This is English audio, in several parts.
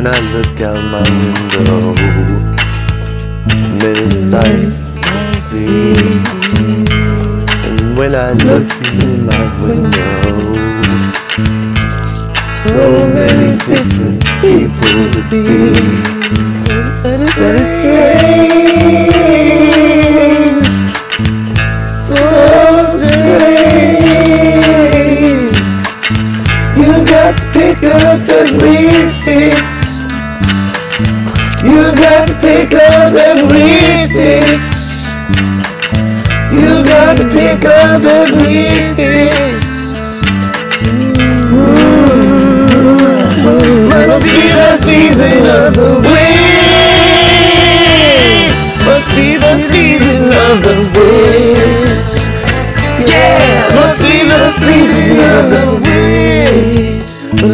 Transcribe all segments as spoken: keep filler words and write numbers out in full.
I look out my window, many sights to see. And when I look in my window, so many different people to be. But it's strange, so strange. You got to pick up every stitch. You got to pick up every stitch. You got to pick up every stitch. Mm-hmm. Must be the season of the wind. Must be the season of the wind. Yeah, must be the season of the wind. But I,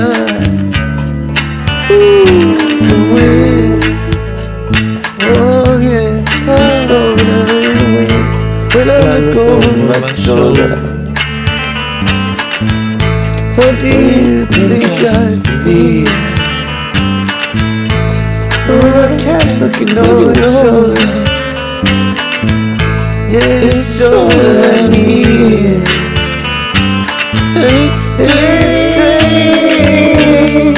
ooh, the wind. Oh yeah, I know the wind. When I look over my shoulder, what do you think I see? So when I catch looking over your shoulder, yeah, it's shoulder and ear, and it's strange,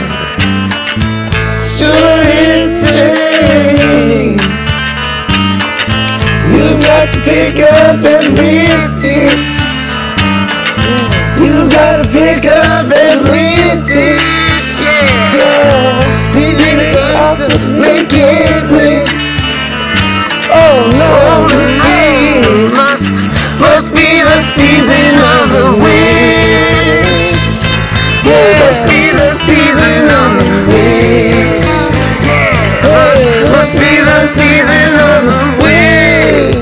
sure is strange. You got to pick up every stitch. You gotta pick up every stitch. Yeah, yeah. Pick it up to make it quick. Oh no, it must must be the season of the wind. Yeah, must be the season of the wind. Yeah, must be the season of the wind.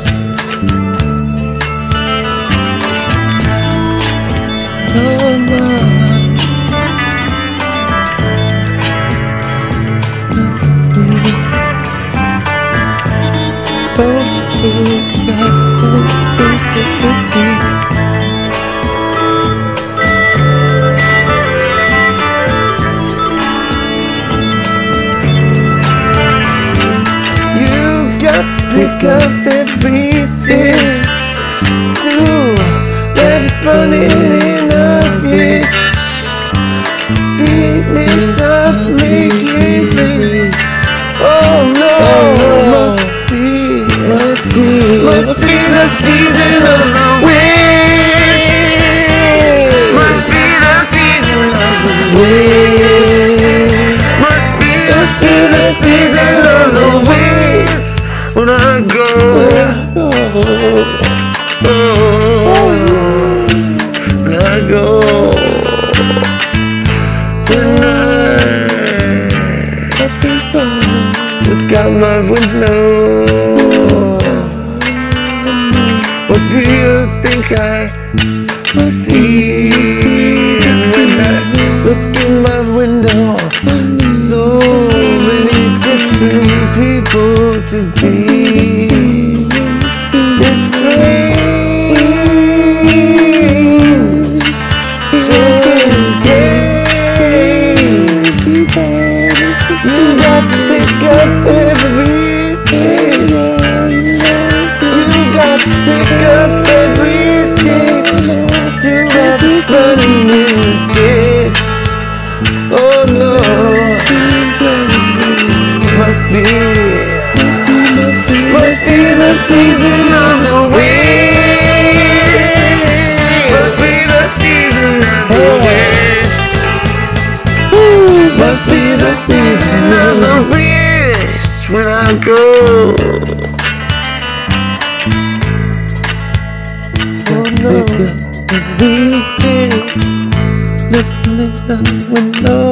Come on. You got to pick up every stitch too, when it's running in a ditch. Feelings of making things. Oh no, must be, must be, must be the season of the wind. Must be the season of the wind. Must be, must be the season of the wind. When I go, oh, when I go, when I look out my window, what do you think I see? And when I look in my window, so many different people to be. It's strange, sure is strange. You got to pick up every stitch. You got to pick up every stitch. You got to running in the ditch. Oh no, must be, must be the season of the wind. Must be the season of the wind. Must be the season of the wind. When I go, oh no, we stay looking in the window.